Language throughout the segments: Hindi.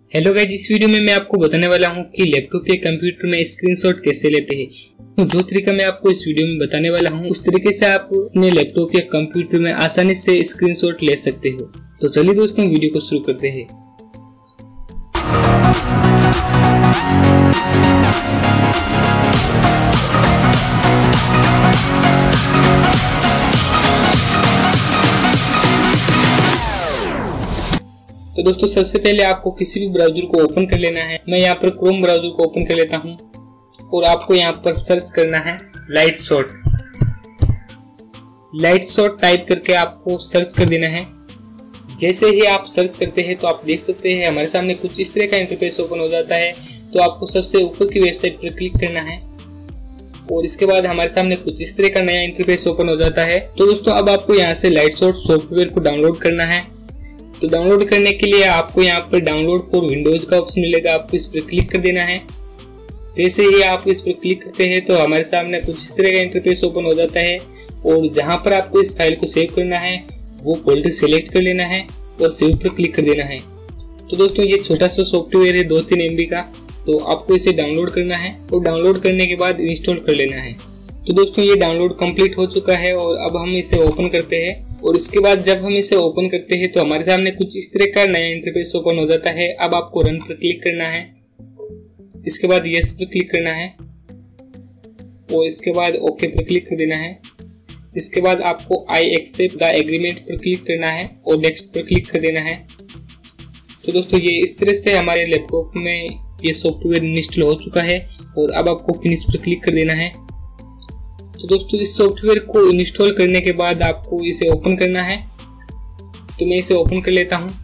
हेलो गाइस, इस वीडियो में मैं आपको बताने वाला हूं कि लैपटॉप या कंप्यूटर में स्क्रीनशॉट कैसे लेते हैं। तो जो तरीका मैं आपको इस वीडियो में बताने वाला हूं उस तरीके से आप अपने लैपटॉप या कंप्यूटर में आसानी से स्क्रीनशॉट ले सकते हो। तो चलिए दोस्तों, वीडियो को शुरू करते हैं। तो दोस्तों, सबसे पहले आपको किसी भी ब्राउजर को ओपन कर लेना है। मैं यहाँ पर क्रोम ब्राउजर को ओपन कर लेता हूँ और आपको यहाँ पर सर्च करना है लाइटशॉट। लाइटशॉट टाइप करके आपको सर्च कर देना है। जैसे ही आप सर्च करते हैं तो आप देख सकते हैं हमारे सामने कुछ इस तरह का इंटरफेस ओपन हो जाता है। तो आपको सबसे ऊपर की वेबसाइट पर क्लिक करना है और इसके बाद हमारे सामने कुछ इस तरह का नया इंटरफेस ओपन हो जाता है। तो दोस्तों, अब आपको यहाँ से लाइटशॉट सॉफ्टवेयर को डाउनलोड करना है। तो डाउनलोड करने के लिए आपको यहाँ पर डाउनलोड फॉर विंडोज का ऑप्शन मिलेगा, आपको इस पर क्लिक कर देना है। जैसे ही आप इस पर क्लिक करते हैं तो हमारे सामने कुछ इस तरह का इंटरफेस ओपन हो जाता है और जहां पर आपको इस फाइल को सेव करना है वो फोल्डर सिलेक्ट कर लेना है और सेव पर क्लिक कर देना है। तो दोस्तों, ये छोटा सा सॉफ्टवेयर है 2-3 MB का। तो आपको इसे डाउनलोड करना है और डाउनलोड करने के बाद इंस्टॉल कर लेना है। तो दोस्तों, ये डाउनलोड कंप्लीट हो चुका है और अब हम इसे ओपन करते हैं। और इसके बाद जब हम इसे ओपन करते हैं तो हमारे सामने कुछ इस तरह का नया इंटरफेस ओपन हो जाता है। अब आपको रन पर क्लिक करना है, इसके बाद यस पर क्लिक करना है और इसके बाद ओके पर क्लिक कर देना है। इसके बाद आपको आई एक्सेप्ट द एग्रीमेंट पर क्लिक करना है और नेक्स्ट पर क्लिक कर देना है। तो दोस्तों, ये इस तरह से हमारे लैपटॉप में ये सॉफ्टवेयर इंस्टॉल हो चुका है और अब आपको फिनिश पर क्लिक कर देना है। तो दोस्तों, इस सॉफ्टवेयर को इंस्टॉल करने के बाद आपको इसे ओपन करना है। तो मैं इसे ओपन कर लेता हूं।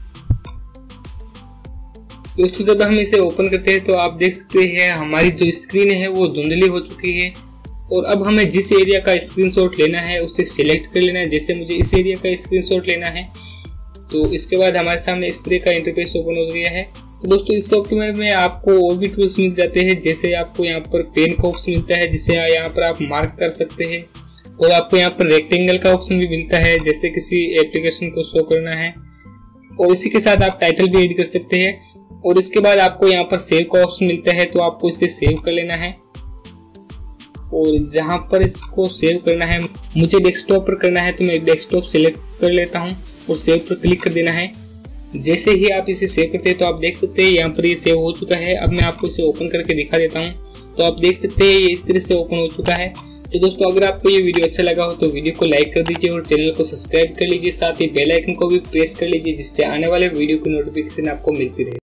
दोस्तों, जब हम इसे ओपन करते हैं तो आप देख सकते हैं हमारी जो स्क्रीन है वो धुंधली हो चुकी है और अब हमें जिस एरिया का स्क्रीनशॉट लेना है उसे सिलेक्ट कर लेना है। जैसे मुझे इस एरिया का स्क्रीनशॉट लेना है तो इसके बाद हमारे सामने इस तरह का इंटरफेस ओपन हो गया है। तो दोस्तों, इस सॉफ्टवेयर में आपको और भी टूल्स मिल जाते हैं। जैसे आपको यहाँ पर पेन का ऑप्शन मिलता है जिसे यहाँ पर आप मार्क कर सकते हैं और आपको यहाँ पर रेक्टेंगल का ऑप्शन भी मिलता है जैसे किसी एप्लीकेशन को शो करना है और इसी के साथ आप टाइटल भी एड कर सकते हैं। और इसके बाद आपको यहाँ पर सेव का ऑप्शन मिलता है तो आपको इसे सेव कर लेना है और जहां पर इसको सेव करना है मुझे डेस्कटॉप पर करना है तो मैं डेस्कटॉप सिलेक्ट कर लेता हूं और सेव पर क्लिक कर देना है। जैसे ही आप इसे सेव करते हैं तो आप देख सकते हैं यहाँ पर ये सेव हो चुका है। अब मैं आपको इसे ओपन करके दिखा देता हूँ। तो आप देख सकते हैं ये इस तरह से ओपन हो चुका है। तो दोस्तों, अगर आपको ये वीडियो अच्छा लगा हो तो वीडियो को लाइक कर दीजिए और चैनल को सब्सक्राइब कर लीजिए। साथ ही बेल आइकन को भी प्रेस कर लीजिए जिससे आने वाले वीडियो की नोटिफिकेशन आपको मिलती रहे।